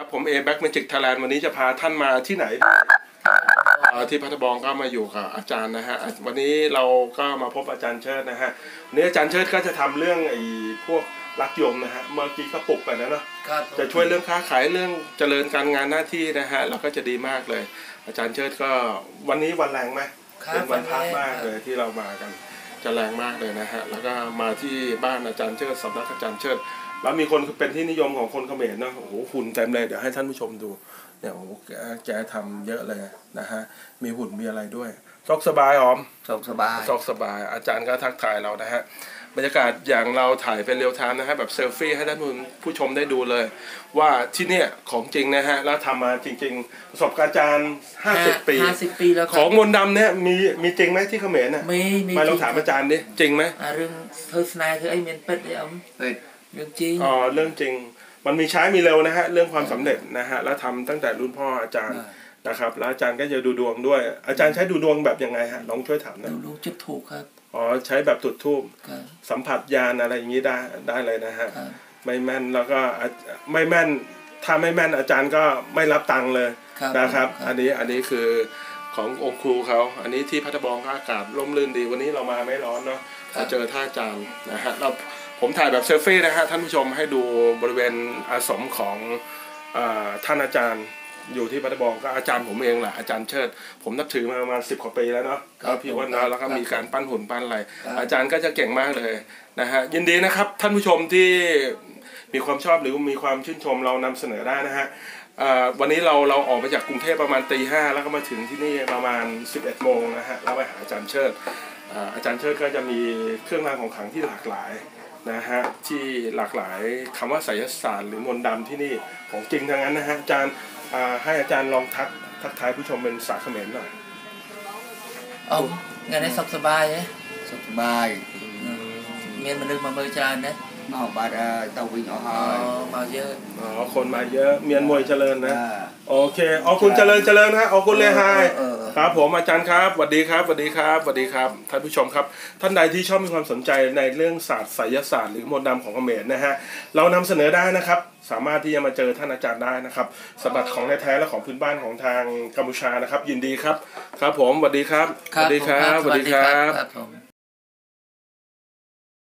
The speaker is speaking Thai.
ผมแบ็คแมจิกไทยแลนด์วันนี้จะพาท่านมาที่ไหนที่พัทบองก็มาอยู่กับอาจารย์นะฮะวันนี้เราก็มาพบอาจารย์เชิดนะฮะวันนี้อาจารย์เชิดก็จะทำเรื่องพวกรักยมนะฮะเมื่อกี้ก็ปลุกไปนะเนาะจะช่วยเรื่องค้าขายเรื่องเจริญการงานหน้าที่นะฮะเราก็จะดีมากเลยอาจารย์เชิดก็วันนี้วันแรงไหมเป็นวันพักมากเลยที่เรามากันจะแรงมากเลยนะฮะแล้วก็มาที่บ้านอาจารย์เชิดสำนักอาจารย์เชิดแล้วมีคนเป็นที่นิยมของคนเขมรนะโอ้โหหุ่นเต็มเลยเดี๋ยวให้ท่านผู้ชมดูเนี่ยโอ้โหแกทำเยอะเลยนะฮะมีหุ่นมีอะไรด้วยซอกสบายหอมซอกสบายอาจารย์ก็ทักทายเรานะฮะบรรยากาศอย่างเราถ่ายเป็นเรียลไทม์นะฮะแบบเซลฟี่ให้ท่านผู้ชมได้ดูเลยว่าที่เนี่ยของจริงนะฮะแล้วทำมาจริงๆประสบการณ์อาจารย์50 ปีแล้วของมนต์ดำเนี่ยมีจริงไหมที่เขมรน่ะไม่ลองถามอาจารย์ดิจริงไหมเรื่องเธอสไนเธอไอเมนเป็ดเนี่ยเรื่องจริงเรื่องจริงมันมีใช้มีเร็วนะฮะเรื่องความสำเร็จนะฮะแล้วทำตั้งแต่รุ่นพ่ออาจารย์นะครับแล้วอาจารย์ก็จะดูดวงด้วยอาจารย์ใช้ดูดวงแบบยังไงฮะลองช่วยถามนะดูจุดถูกครับใช้แบบจุดธูปสัมผัสญาณอะไรอย่างนี้ได้เลยนะฮะไม่แม่นแล้วก็ไม่แม่นถ้าไม่แม่นอาจารย์ก็ไม่รับตังค์เลยนะครับอันนี้คือขององค์ครูเขาอันนี้ที่พัทบองอากาศร่มรื่นดีวันนี้เรามาไม่ร้อนเนาะมาเจอท่าอาจารย์นะฮะผมถ่ายแบบเซลฟี่นะฮะท่านผู้ชมให้ดูบริเวณอาสมของท่านอาจารย์อยู่ที่พัทบองก็อาจารย์ผมเองแหละอาจารย์เชิดผมนับถือมาประมาณ10 กว่าปีแล้วเนาะก็พี่วันนะแล้วก็มีการปั้นหุ่นปั้นอะไรอาจารย์ก็จะเก่งมากเลยนะฮะยินดีนะครับท่านผู้ชมที่มีความชอบหรือมีความชื่นชมเรานำเสนอได้นะฮะวันนี้เราออกมาจากกรุงเทพประมาณตี 5แล้วก็มาถึงที่นี่ประมาณ11 โมงนะฮะแล้วไปหาอาจารย์เชิดอาจารย์เชิดก็จะมีเครื่องรางของขลังที่หลากหลายนะฮะที่หลากหลายคำว่าไสยศาสตร์หรือมนต์ดำที่นี่ของจริงทั้งนั้นนะฮะอาจารย์ให้อาจารย์ลองทักทายผู้ชมเป็นภาษาเขมรหน่อยงานนี้สบายนะสบายเมียนมันนึกมาเมื่อจานนะมาบาดเตาวิ่งเอามาเยอะคนมาเยอะเมียนมวยเจริญนะโอเคคุณเจริญฮะคุณเลไฮครับผมอาจารย์ครับสวัสดีครับท่านผู้ชมครับท่านใดที่ชอบมีความสนใจในเรื่องศาสตร์ไสยศาสตร์หรือมนต์ดำของเขมรนะฮะเรานำเสนอได้นะครับสามารถที่จะมาเจอท่านอาจารย์ได้นะครับสมบัติของแท้และของพื้นบ้านของทางกัมพูชานะครับยินดีครับผมสวัสดีครับ